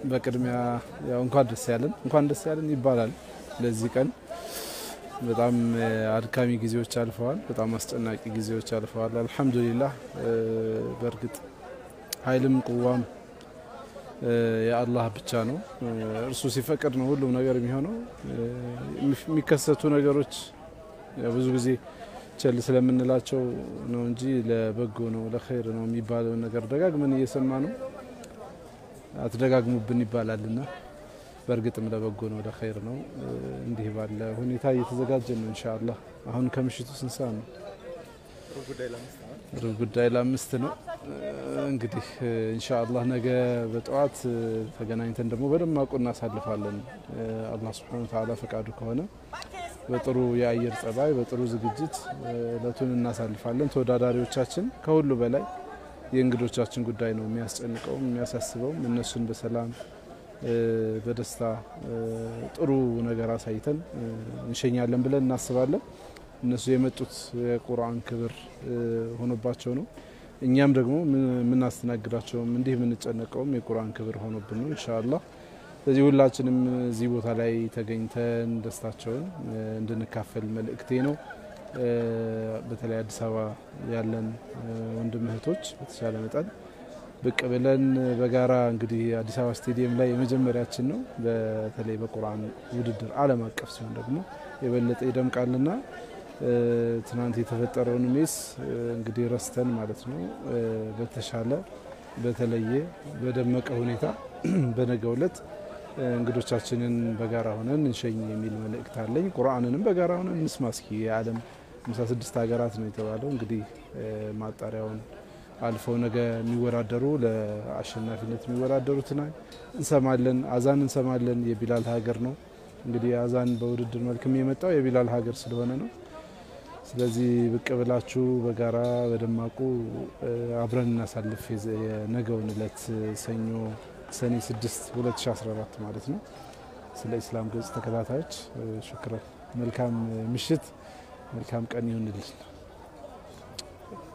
በቅድሚያ ያው እንኳን ደስ ያለን ይባላል ለዚህ ቀን በጣም አድካሚ ጊዜዎች አልፈዋል በጣም አስጨናቂ ጊዜዎች አልፈዋል አልহামዱሊላህ በርግጥ ኃይልም ቁዋም የአላህ ብቻ ነው እርሱ ሲፈቅድ ነው ሁሉም ነገር የሚሆነው የሚከሰቱ ነገሮች ብዙ ጊዜ ቸል ስለምንላቸው ነው እንጂ ለበጎ ነው ለኸይር ነው የሚባለው ነገር ደጋግመን እየሰማ ነው አትደጋግሙብን ይባላልና በርግጥም ለበጎ ነው ለኸይር ነው እንዲህ ባለ ሁኔታ እየተዘጋጀን ነው ኢንሻአላህ አሁን ከምሽቱ ስንሳ ነው ጉዳይ ለአምስት ነው እንግዲህ ኢንሻአላህ ነገ በጠዋት ተገናኝተን ደግሞ በደማቁ እናሳልፋለን አላህ Subhanahu Wa Ta'ala ፈቃዱ ከሆነ በጥሩ የአየር ጸባይ በጥሩ ዝግጅት ለቱን እናሳልፋለን ተወዳዳሪዎቻችን ከሁሉ በላይ የእንግዶቻችን ጉዳይ ነው የሚያስጨንቀው የሚያሳስበው እነሱን በሰላም በደስታ ጥሩ ነገር አሳይተን እንሸኛለን ብለን እናስባለን እነሱ የመጡት የቁርአን ክብር ሆኖባቸው ነው እኛም ደግሞ ምን አስተናግዳቸው እንዲህ ምን ጨነቀውም የቁርአን ክብር ሆኖብን ነው ኢንሻአላህ ስለዚህ ሁላችንም እዚህ ቦታ ላይ ተገኝተን ደስታቸውን እንድንካፈል መልእክቴ ነው በተለይ አዲስ አበባ ያለን ወንድም እህቶች በተሻለ መጠን ብቅ ብለን በጋራ እንግዲህ አዲስ አበባ ስቴዲየም ላይ የመጀመሪያችን ነው በተለይ በቁርአን ውድድር ዓለም አቀፍ ሲሆን ደግሞ የበለጠ ይደምቃልና ትናንት የተፈጠረውን ሜስ እንግዲህ ረስተን ማለት ነው በተሻለ በተለየ በደመቀ ሁኔታ በነገው ዕለት እንግዶቻችንን በጋራ ሆነን እንሸኝ የሚል መልእክት አለኝ ቁርአንንም በጋራ ሆነን እንስማ እስኪ የዓለም 56 ሀገራት ነው የተባለው እንግዲህ ማጣሪያውን አልፈው ነገ የሚወዳደሩ ለአሸናፊነት የሚወዳደሩትና እንሰማለን አዛን እንሰማለን የቢላል ሀገር ነው እንግዲህ አዛን በውድድር መልኩም የመጣው የቢላል ሀገር ስለሆነ ነው ስለዚህ ብቅ ብላችሁ በጋራ በደማቁ አብረን እናሳልፍ የነገውን ዕለት ሰኞ ሰኔ 6 2014 ማለት ነው ስለ እስላም ገጽ ተከታታዮች ሽክራን መልካም ምሽት መልካም ቀን ይሁንልን